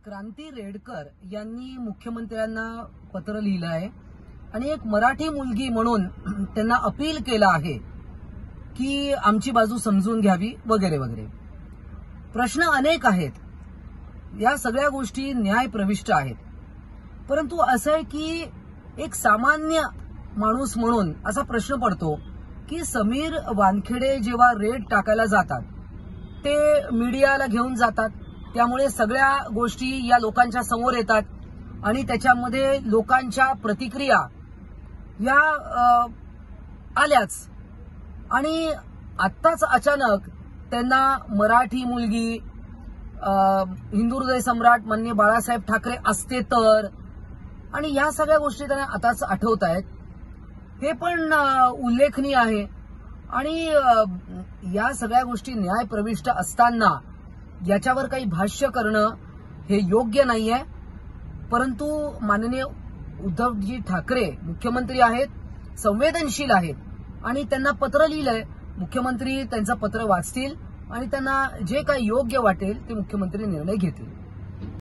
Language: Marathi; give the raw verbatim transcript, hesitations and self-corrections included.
क्रांती रेडकर यांनी मुख्यमंत्र्यांना पत्र लिहिलं आहे आणि एक मराठी मुलगी म्हणून त्यांना अपील केलं आहे की आमची बाजू समजून घ्यावी वगैरे वगैरे. प्रश्न अनेक आहेत, या सगळ्या गोष्टी न्याय प्रविष्ट आहेत, परंतु असं आहे की एक सामान्य माणूस म्हणून असा प्रश्न पडतो की समीर वानखेडे जेव्हा रेड टाकायला जातात ते मीडियाला घेऊन जातात, त्यामुळे सगळ्या गोष्टी या लोकांच्या समोर येतात आणि त्याच्यामध्ये लोकांच्या प्रतिक्रिया या आल्याच. आणि आत्ताच अचानक त्यांना मराठी मुलगी, हिंदू हृदय सम्राट माननीय बाळासाहेब ठाकरे असते तर, आणि या सगळ्या गोष्टी त्यांना आताच आठवत आहेत. हे पण उल्लेखनीय आहे. आणि या सगळ्या गोष्टी न्याय प्रविष्ट असताना याच्यावर काही भाष्य करणं हे योग्य नाहीये. परंतु माननीय उद्धवजी ठाकरे मुख्यमंत्री आहेत, संवेदनशील आहेत आणि त्यांना पत्र लिहिलंय. मुख्यमंत्री त्यांचं पत्र वाचतील आणि त्यांना जे काही योग्य वाटेल ते मुख्यमंत्री निर्णय घेतील.